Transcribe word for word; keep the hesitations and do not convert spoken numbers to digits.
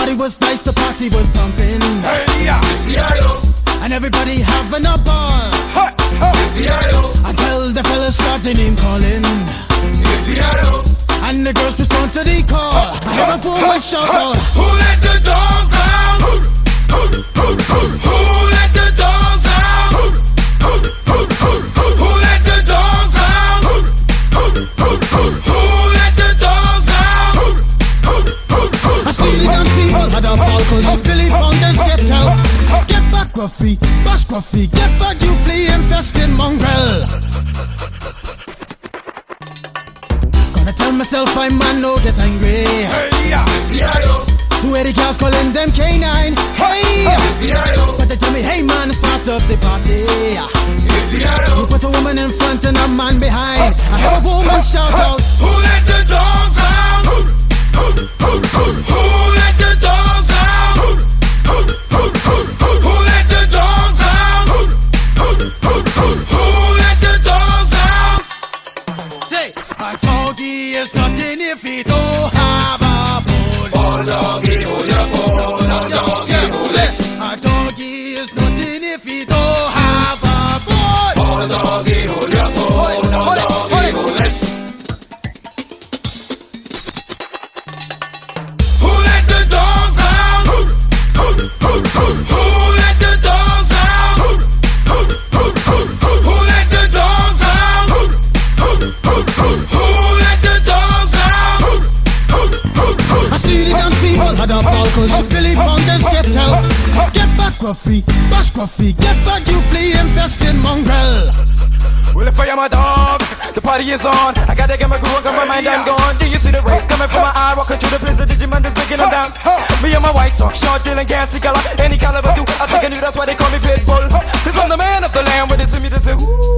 Everybody was nice, the party was pumping. Hey, yeah. And everybody having a ball. Hey, hey. Until the fellas started name calling. And the girls respond to the call. I hear a woman shout out, who let the dogs out? Who let the dogs out? Who let the dogs out? Who let the dogs out? I see the dance people had a ball, cause Billy Fountains get out. Get back, Gruffy, bash Gruffy, get back, you flea infested mongrel. Gonna tell myself I man no get angry. Hey, yeah. Two eighty cars calling them K nine. Hey, but they tell me, hey man, it's part of the party. You put a woman in front and a man behind. I heard a woman shout out, who let the dogs out? Who let the dogs out? Who let the dogs out? Who let the dogs out? say, a doggy is nothing if he don't have a bone. Oh, doggy, hold your phone. Oh, doggy, hold it. A doggy is nothing if he don't have a bone. Oh, doggy, hold your phone. Oh, doggy, hold it. Who let the dogs out? Who let the dogs out? Who let the dogs out? Who let the dogs out? I see the dance people had a ball, cause Billy Fountains get out. Get back, Gruffy, bash Gruffy, get back, you flea infested mongrel. Well, if I am a dog, the party is on. I gotta get my groove on, got my mind I'm gone. Do you see the rays coming from my eye? Walking through the place, the Digimon is breaking them down. Me and my white talk, short, dealing, gassy color. Any caliber do, I think I knew that's why they call me Pitbull. Cause I'm the man of the land, with it to me to say, ooh.